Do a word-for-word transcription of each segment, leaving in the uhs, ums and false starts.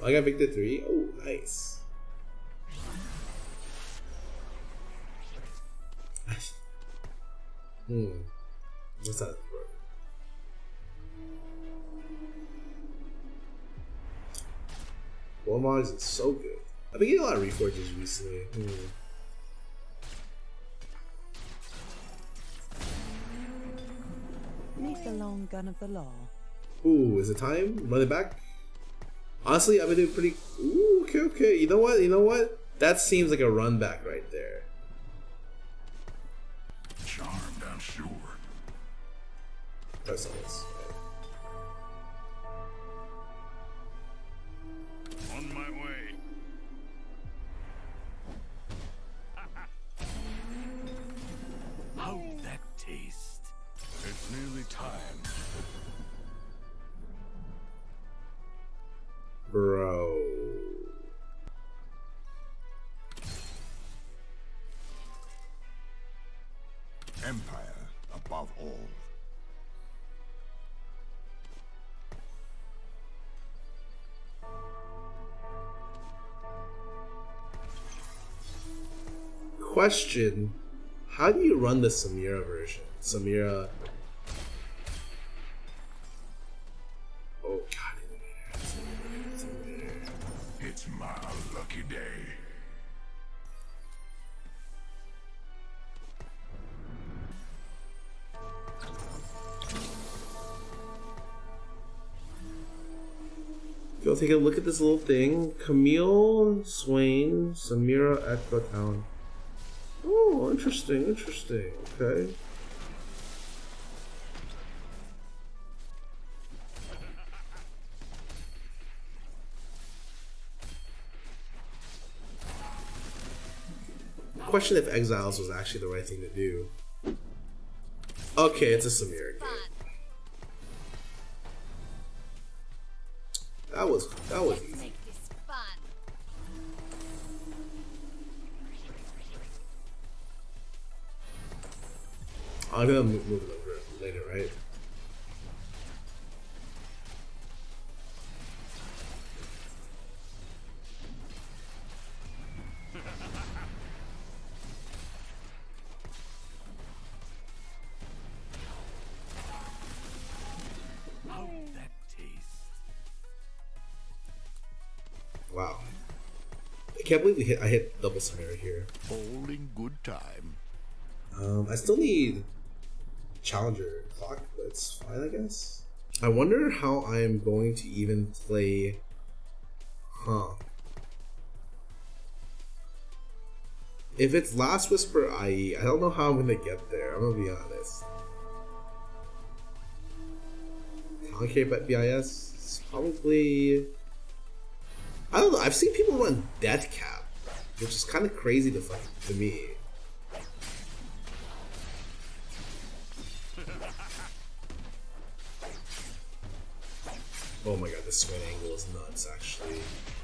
I got Victor three. Oh, nice. hmm. What's that? Warmogs is so good. I've been getting a lot of reforges recently. Hmm. Meet the long gun of the law. Ooh, is it time? Run it back? Honestly, I've been doing pretty. Ooh, okay, okay. You know what? You know what? That seems like a run back right there. Charmed, I'm sure. That's nice. On my way. How'd that taste? It's nearly time. Bro. Empire above all. Question: how do you run the Samira version? Samira. Oh god, it's over there. It's my lucky day. Go take a look at this little thing. Camille, Swain, Samira, Echo Town. Oh, interesting, interesting. Okay. Question if Exiles was actually the right thing to do. Okay, it's a Samira game. That was that was easy. Make this fun. I'm gonna move, move it over later, right? How'd that taste? Wow. I can't believe we hit I hit double Samira here. All in good time. Um, I still need Challenger clock, but it's fine, I guess. I wonder how I am going to even play. Huh. If it's Last Whisper I E, I don't know how I'm gonna get there. I'm gonna be honest. Talon B I S is probably. I don't know. I've seen people run Death Cap, which is kind of crazy to fuck to me. Oh my god, the swing angle is nuts, actually.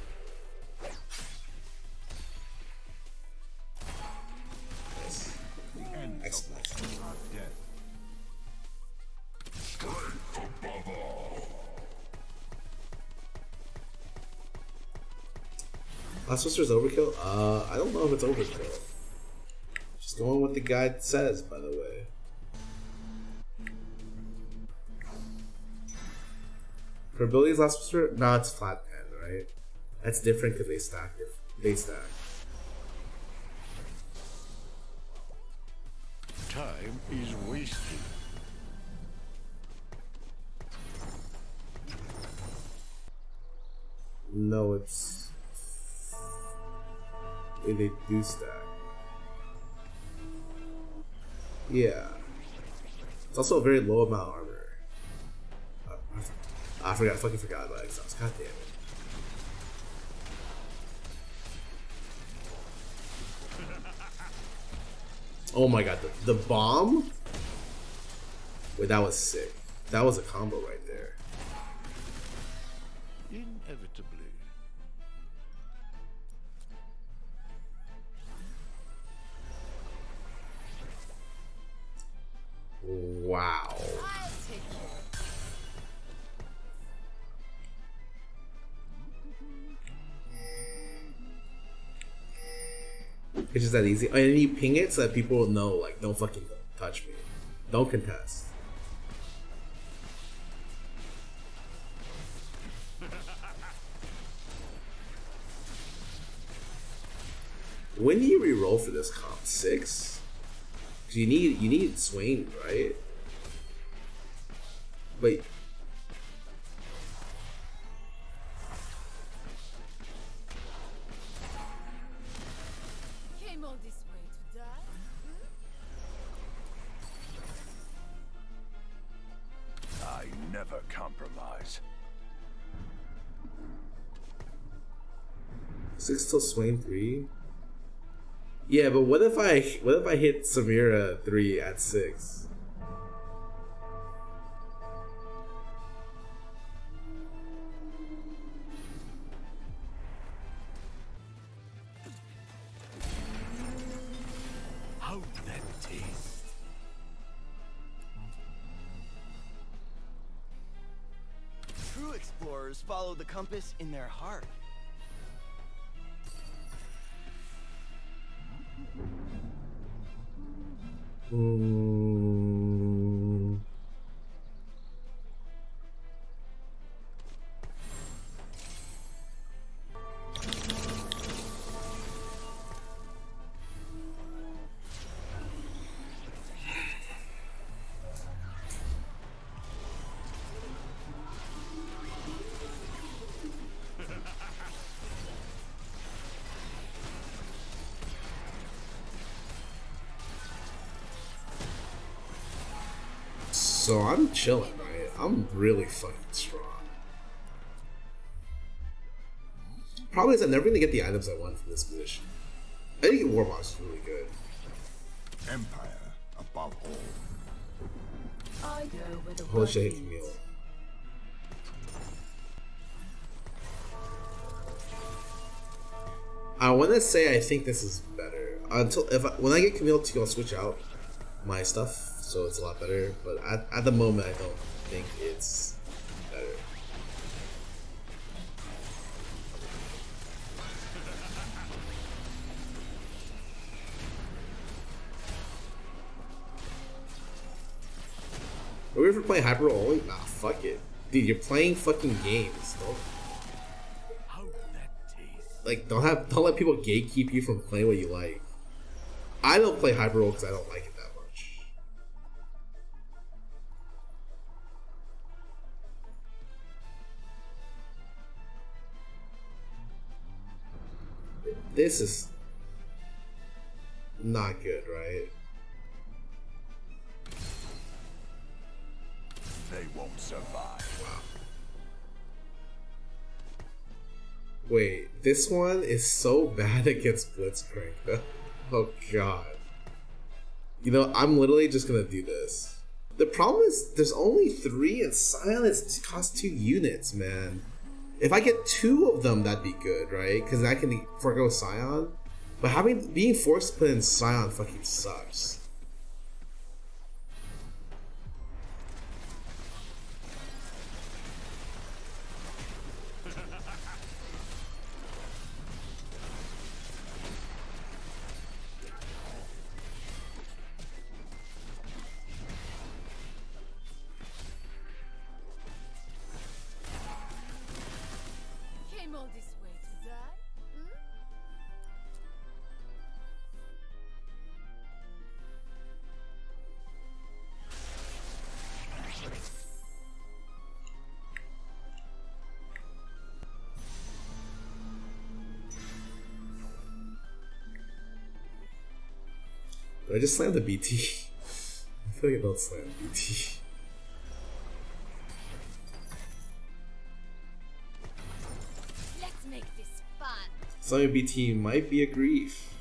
Nice. Excellent. Last Whisper's overkill? Uh, I don't know if it's overkill. Just going with the guide says, by the way. For abilities, Last Whisper? No, it's flat hand, right? That's different because they stack. They stack. Time is wasted. No, it's. They do stack. Yeah. It's also a very low amount of armor. Uh, I forgot, I fucking forgot about Exiles. God damn it. Oh my god, the, the bomb? Wait, that was sick. That was a combo right there. Inevitably. Wow. I'll take care. It's just that easy. And then you ping it so that people will know, like, don't fucking touch me. Don't contest. When do you reroll for this comp? Six? Cause you need you need Swain, right? Wait. Came all this way to die? I never compromise. Six till Swain three? Yeah, but what if I what if I hit Samira three at six? How that taste? True explorers follow the compass in their heart. Mm. So I'm chilling, right? I'm really fucking strong. Problem is I'm never gonna get the items I want from this position. I think Warboss is really good. Empire above all. I go where the Holy world shit, leads. Camille. I want to say I think this is better. Until if I, when I get Camille two, I'll switch out my stuff, so it's a lot better. But at, at the moment, I don't think it's better. Are we ever playing Hyper Only? Nah, fuck it. Dude, you're playing fucking games. Don't How that taste? like don't have don't let people gatekeep you from playing what you like. I don't play Hyper Roll because I don't like it that much. This is not good, right? They won't survive. Wow. Wait, this one is so bad against Blitzcrank. Oh god. You know, I'm literally just gonna do this. The problem is there's only three and Silence costs two units, man. If I get two of them, that'd be good, right? Because I can forego Scion. But having being forced to put in Scion fucking sucks. Came all this way to die? Hmm? Did I just slam the B T? I feel like I don't slam B T. Let's make this fun. Slamming B T might be a grief.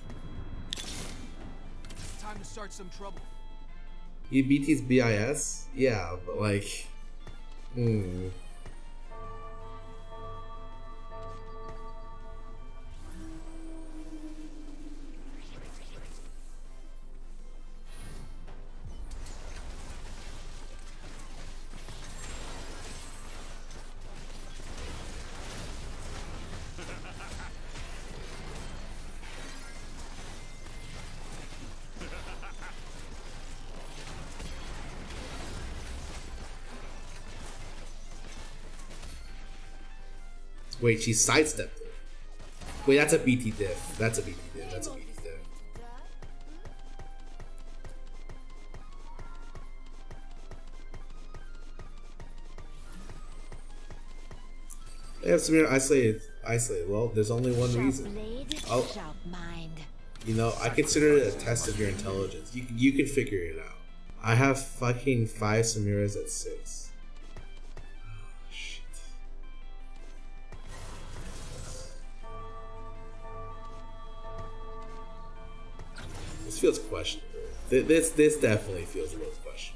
Time to start some trouble. You B T's B I S? Yeah, but like, hmm. Wait, she sidestepped it. Wait, that's a B T diff. That's a B T diff. That's a B T diff. They have Samira isolated. Isolated. Well, there's only one reason. I'll, you know, I consider it a test of your intelligence. You you can figure it out. I have fucking five Samiras at six. Oh shit. This feels questionable. This this definitely feels a little questionable.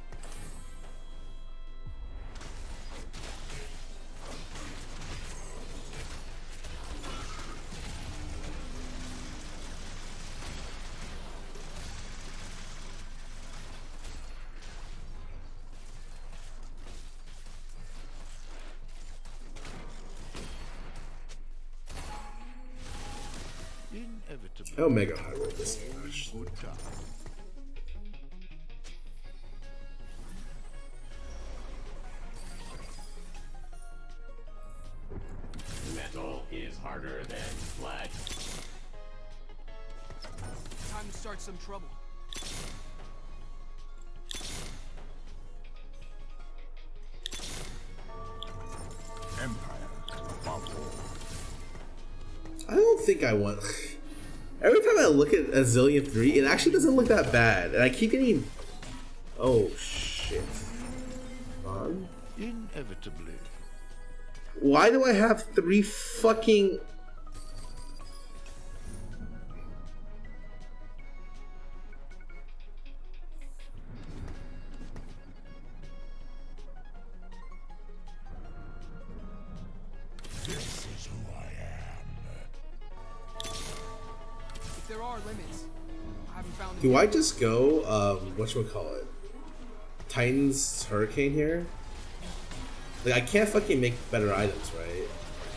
Oh, mega high roll this match. Metal is harder than flesh. Time to start some trouble. Empire above all. I don't think I want. Every time I look at Azilian three, it actually doesn't look that bad, and I keep getting. Oh shit! On. Inevitably. Why do I have three fucking? This is who I am. If there are limits, I haven't found. Do I just go? Um, whatchamacallit? Titan's Hurricane here? Like, I can't fucking make better items, right?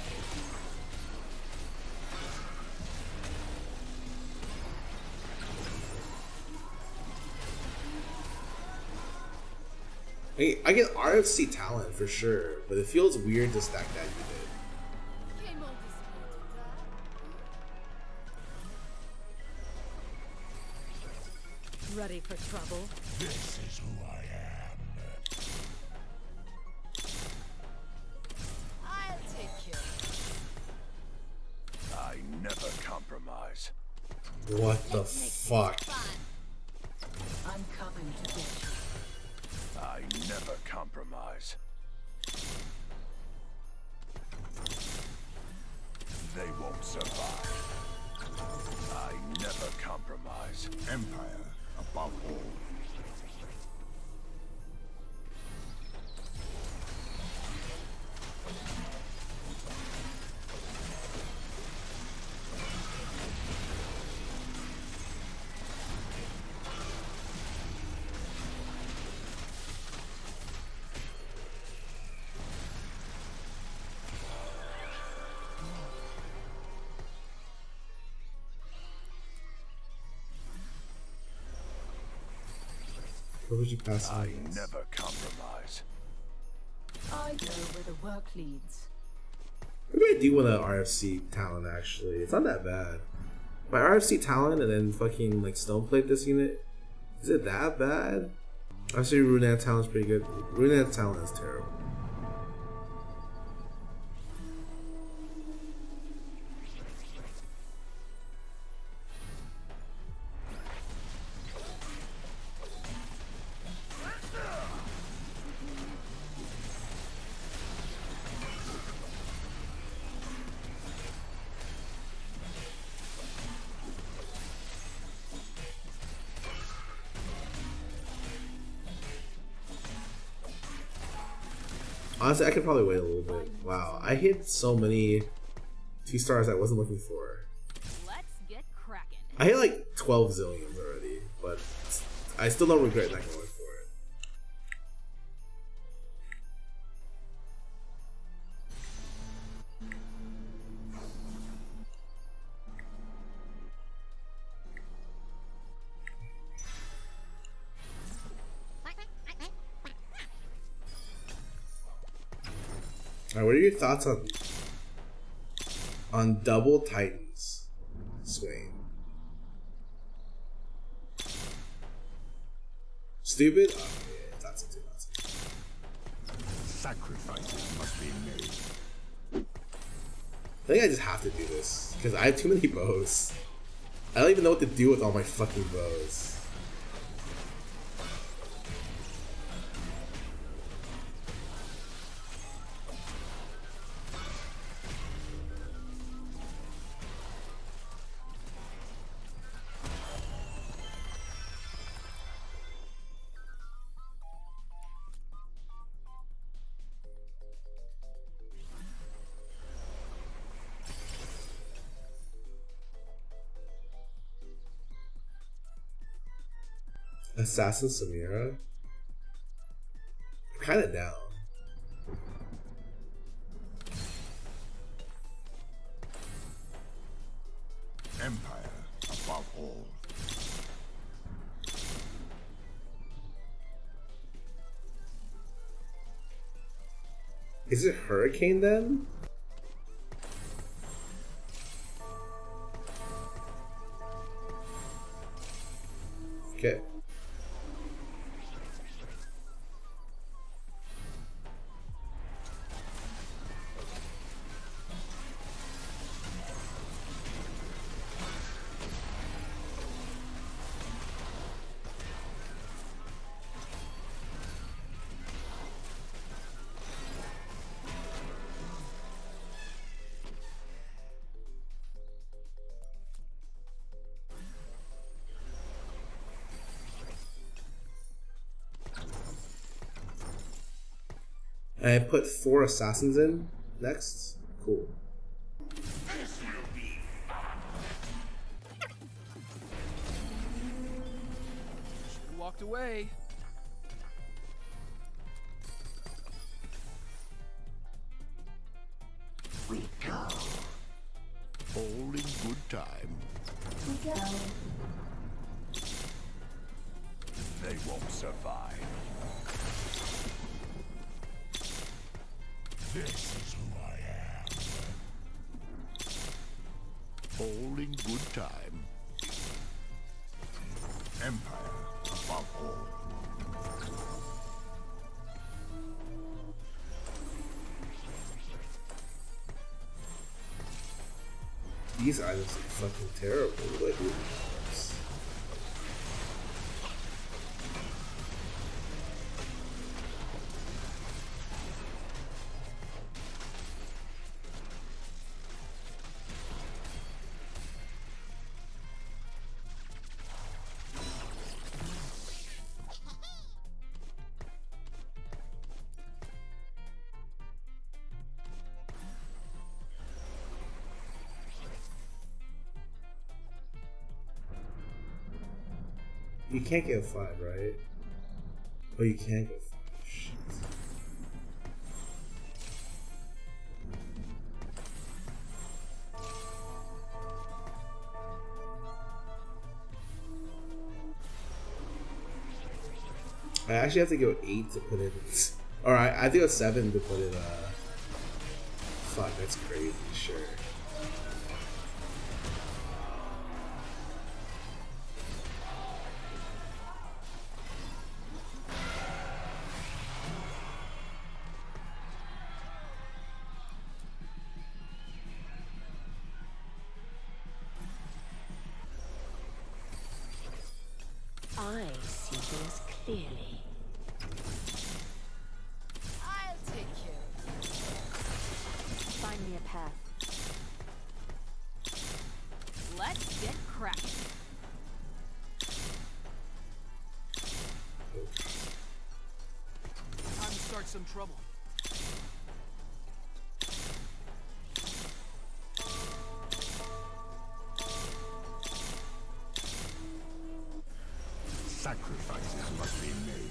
I, I get R F C talent for sure, but it feels weird to stack that unit. Came all this way to die? Ready for trouble? This is who I am. I'll take care of I never compromise. What the fuck? I'm coming to get you. I never compromise. They won't survive. I never compromise. Empire above all. What would you pass I on this? never compromise. I know where the work leads. Maybe I do want an R F C talent actually. It's not that bad. My R F C talent and then fucking like stoneplate this unit. Is it that bad? Actually, Runan talent's pretty good. Runan talent is terrible. Honestly, I could probably wait a little bit. Wow, I hit so many two stars I wasn't looking for. Let's get cracking. I hit like twelve zillions already, but I still don't regret not going for it. Alright, what are your thoughts on on double Titans. Swain. Stupid? Oh, yeah, that's it, that's it. Sacrifices must be made. I think I just have to do this because I have too many bows. I don't even know what to do with all my fucking bows. Assassin Samira? I'm kinda down. Empire above all. Is it Hurricane then? Okay. And I put four assassins in next. Cool. She walked away. We go. All in good time. We go. They won't survive. This is who I am. All in good time. Empire above all. These items are fucking terrible. What do these? You can't get five, right? Oh, you can get five. Shit. I actually have to go eight to put it in. Alright, I have to go seven to put it, uh. Fuck, that's crazy, sure. I see things clearly. I'll take you. Find me a path. Let's get cracking. Time to start some trouble. Sacrifices must be made.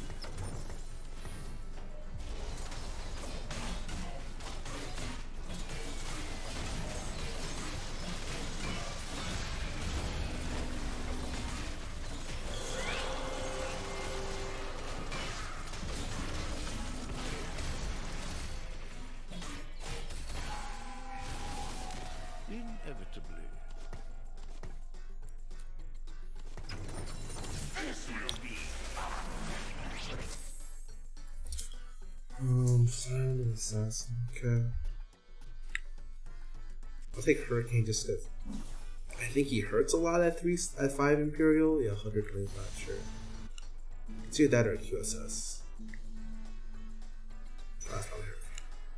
In inevitably. Um, Silent Assassin, okay. I'll take Hurricane just because I think he hurts a lot at three at five Imperial. Yeah, one hundred twenty-five, sure. It's either that or Q S S. Oh, that's probably Hurricane.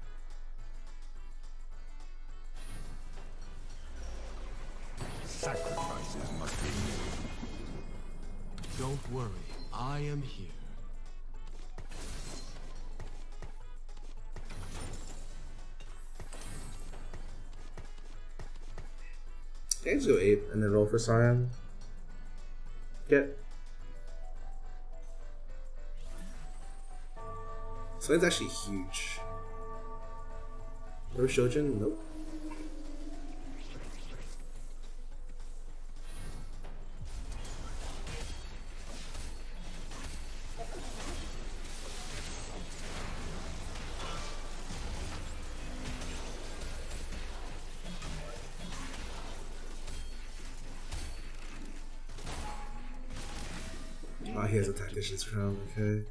Sacrifices must be made. Don't worry, I am here. Okay, let's go eight and then roll for Scion. Get. Sion's actually huge. No Shojin? Nope. Oh, he has a Tactician's Crown, okay.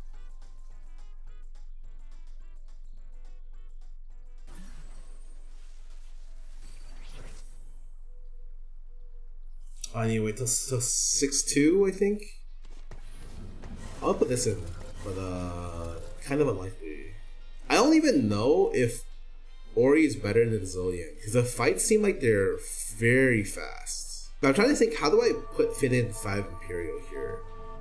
I need to wait till, till six two, I think. I'll put this in, but uh, kind of unlikely. I don't even know if Ori is better than Zillion, because the fights seem like they're very fast. But I'm trying to think, how do I put fit in five Imperial here?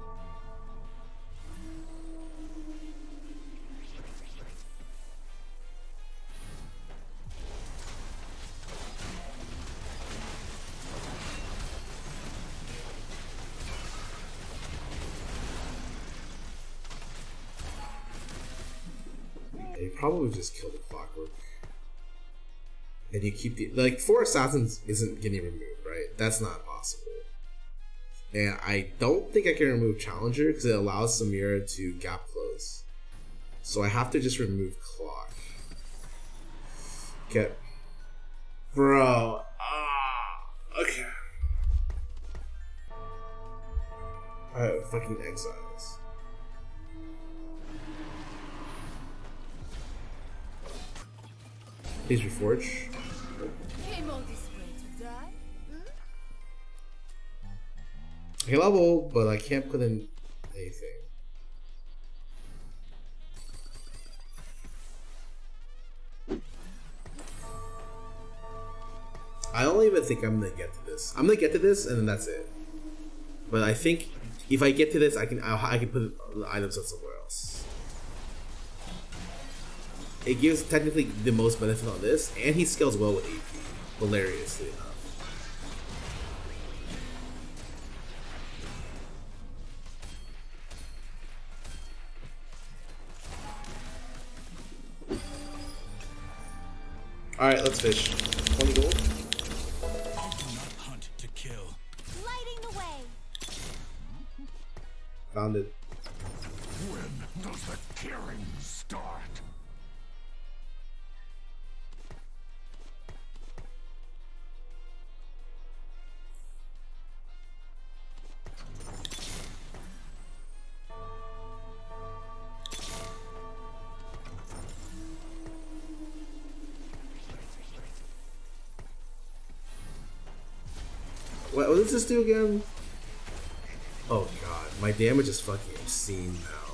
You probably just kill the Clockwork. And you keep the... Like, four Assassins isn't getting removed, right? That's not possible. And I don't think I can remove Challenger because it allows Samira to gap close. So I have to just remove Clock. Okay. Bro. Ah. Okay. Alright, fucking Exiles. Please reforge. Came all this way to die? Hmm? I can level, but I can't put in anything. I don't even think I'm gonna get to this. I'm gonna get to this, and then that's it. But I think if I get to this, I can I, I can put the items on somewhere else. It gives technically the most benefit on this, and he scales well with A P, hilariously enough. Alright, let's fish. twenty gold. I do not hunt to kill. Lighting the way. Found it. When does the killing start? What, what does this do again? Oh god, my damage is fucking obscene now.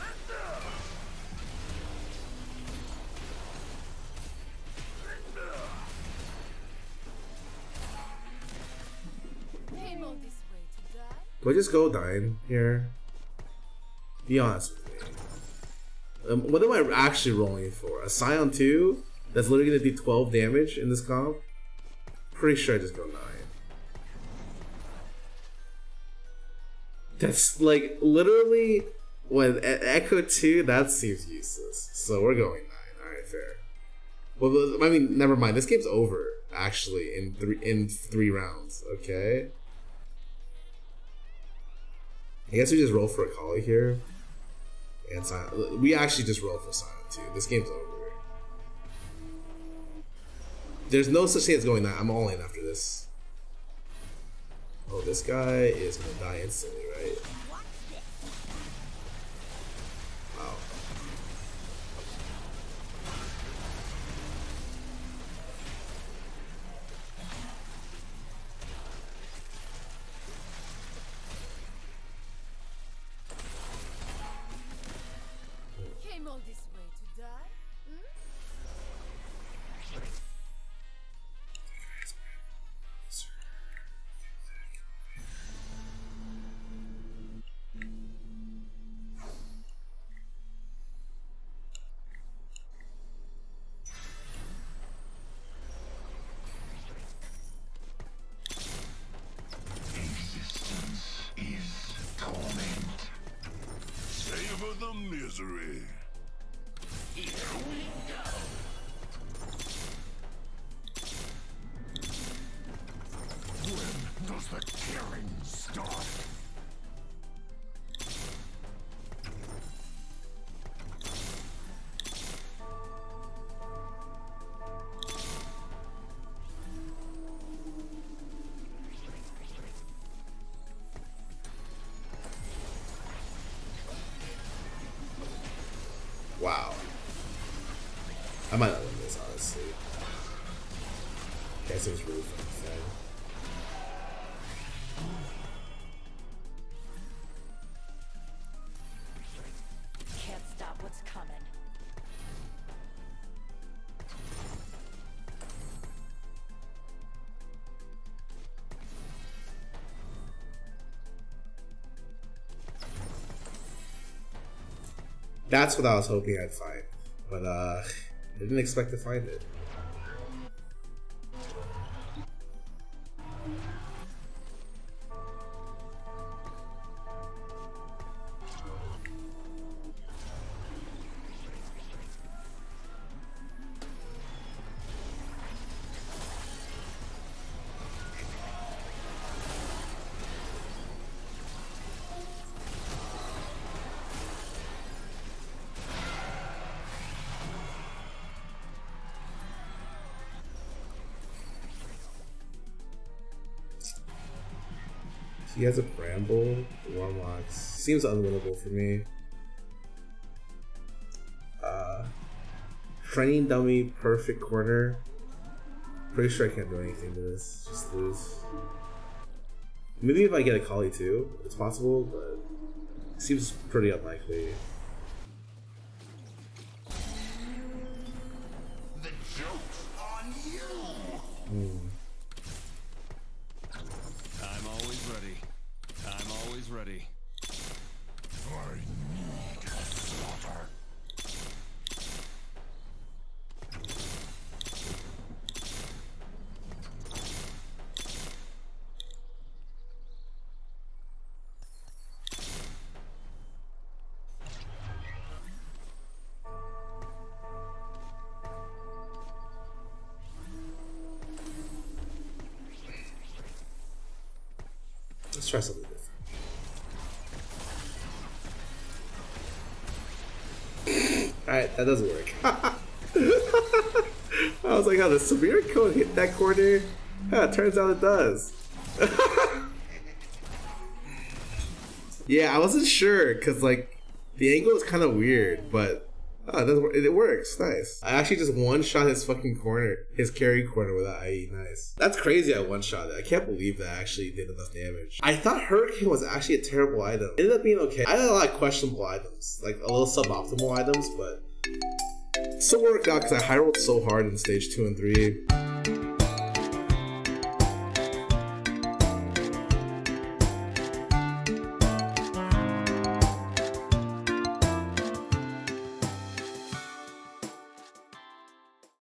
Came all this way to die? Do I just go dying here? Be honest with me. Um, what am I actually rolling for? A Scion two? That's literally gonna do twelve damage in this comp? Pretty sure I just go nine. That's like literally when e Echo two, that seems useless. So we're going nine. Alright, fair. Well, I mean, never mind. This game's over actually in three in three rounds. Okay. I guess we just roll for a Akali here. And Silent. We actually just roll for Silent two. This game's over. There's no such thing as going that. I'm all in after this. Oh, this guy is gonna die instantly, right? Wow. Came all this way to die? Hmm? Savor the misery. When does the killing start? Wow. I might not win this, honestly. That seems really fucking sad. Can't stop what's coming. That's what I was hoping I'd find. But, uh, I didn't expect to find it. He has a Bramble, Warmlocks. Seems unwinnable for me. Uh, training Dummy, perfect corner. Pretty sure I can't do anything to this. Just lose. Maybe if I get a Kali too, it's possible, but it seems pretty unlikely. The joke's on you. Hmm. I'm always ready. I'm always ready. I need slaughter. Let's try something different. Alright, that doesn't work. I was like, how does Severe Code hit that corner? Yeah, it turns out it does. Yeah, I wasn't sure, because, like, the angle is kind of weird, but oh, it, doesn't, work. It works. Nice. I actually just one-shot his fucking corner, his carry corner without I E. Nice. That's crazy I one-shot it. I can't believe that I actually did enough damage. I thought Hurricane was actually a terrible item. It ended up being okay. I had a lot of questionable items, like a little suboptimal items, but it still worked out because I high rolled so hard in stage two and three.